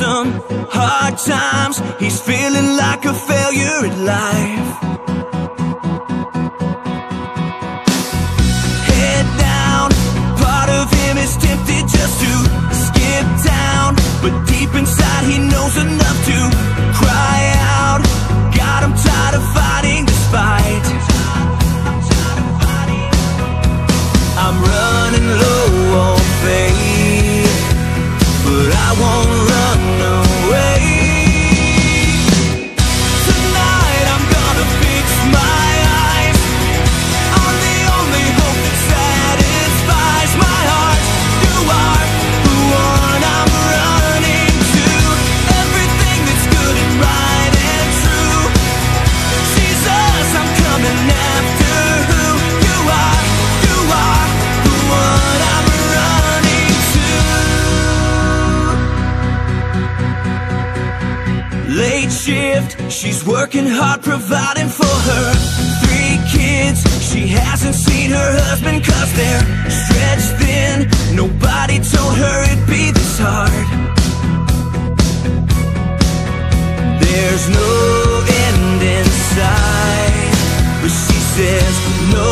some hard times. He's feeling like a failure at life. Head down, part of him is tempted just to skip town, but deep inside he knows enough to cry out. God, I'm tired of fighting this fight. I'm running low on faith, but I won't run away. Tonight I'm gonna fix my eyes on the only hope that satisfies my heart. You are the one I'm running to, everything that's good and right and true. Jesus, I'm coming after who you are. You are the one I'm running to. Late shift, she's working hard, providing for her 3 kids. She hasn't seen her husband 'cause they're stretched thin. Nobody told her it'd be this hard. There's no end in sight, but she says no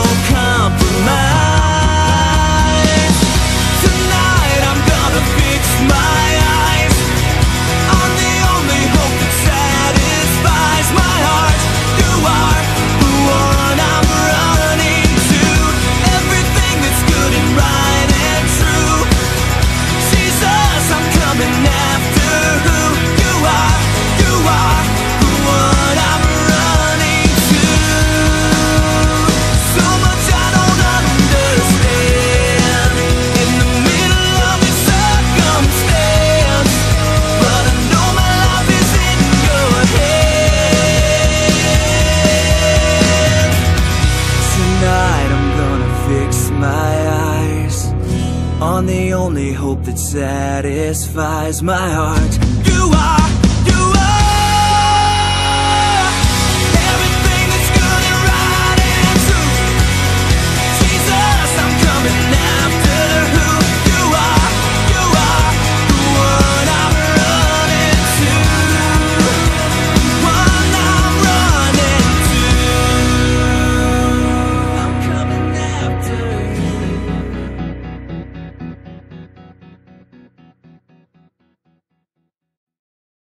compromise. Tonight I'm gonna fix my eyes on the only hope that satisfies my heart. You are the one I'm running to, everything that's good and right and true. Jesus, I'm coming after who you are. You are the one I'm running to. So much I don't understand in the middle of this circumstance, but I know my life is in your hand. Tonight I'm gonna fix my eyes on the only hope that satisfies my heart. You are